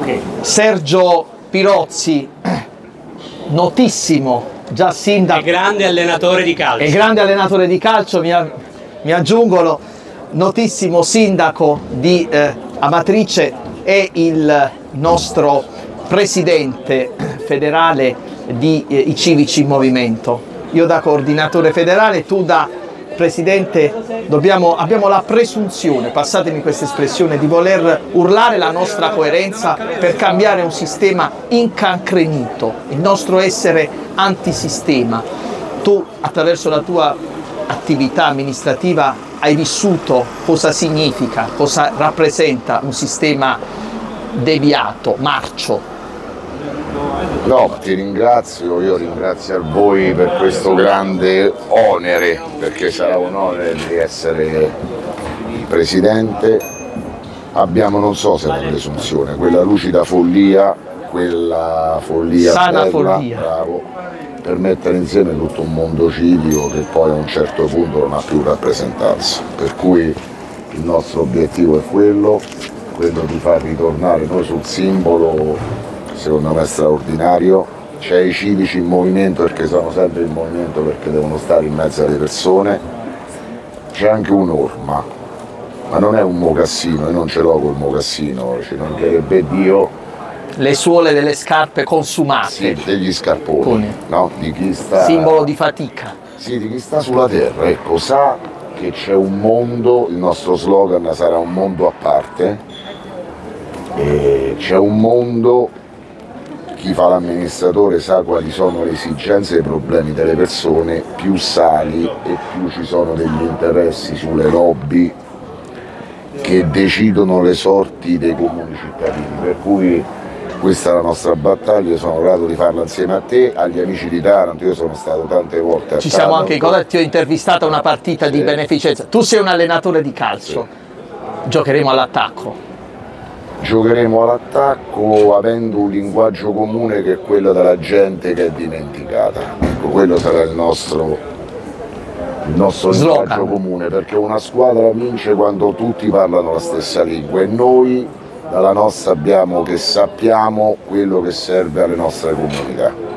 Sergio Pirozzi, notissimo già sindaco. E grande allenatore di calcio. E grande allenatore di calcio, mi aggiungo, notissimo sindaco di Amatrice e il nostro presidente federale di I Civici in Movimento. Io da coordinatore federale, tu da presidente, abbiamo la presunzione, passatemi questa espressione, di voler urlare la nostra coerenza per cambiare un sistema incancrenito, il nostro essere antisistema. Tu, attraverso la tua attività amministrativa, hai vissuto cosa significa, cosa rappresenta un sistema deviato, marcio. No, ti ringrazio, io ringrazio a voi per questo grande onere, perché sarà un onere di essere il presidente. Abbiamo, non so se è una presunzione, quella lucida follia, quella follia sana bella, follia, bravo, per mettere insieme tutto un mondo civico che poi a un certo punto non ha più rappresentanza. Per cui il nostro obiettivo è quello di far ritornare noi sul simbolo. Secondo me è straordinario, c'è i civici in movimento perché sono sempre in movimento, perché devono stare in mezzo alle persone, c'è anche un'orma, ma non è un mocassino, io non ce l'ho col mocassino, ci mancherebbe Dio. Le suole delle scarpe consumate. Sì, degli scarponi, no? Di chi sta... Simbolo di fatica. Sì, di chi sta sulla terra, ecco, sa che c'è un mondo, il nostro slogan sarà un mondo a parte, e c'è un mondo. Chi fa l'amministratore sa quali sono le esigenze e i problemi delle persone, più sali e più ci sono degli interessi sulle lobby che decidono le sorti dei comuni cittadini. Per cui questa è la nostra battaglia, sono grato di farla insieme a te, agli amici di Taranto, io sono stato tante volte a Ci siamo Taranto. anche ricordati, ti ho intervistato a una partita di beneficenza. Tu sei un allenatore di calcio, giocheremo all'attacco. Giocheremo all'attacco avendo un linguaggio comune che è quello della gente che è dimenticata. Ecco, quello sarà il nostro linguaggio comune, perché una squadra vince quando tutti parlano la stessa lingua e noi dalla nostra sappiamo quello che serve alle nostre comunità.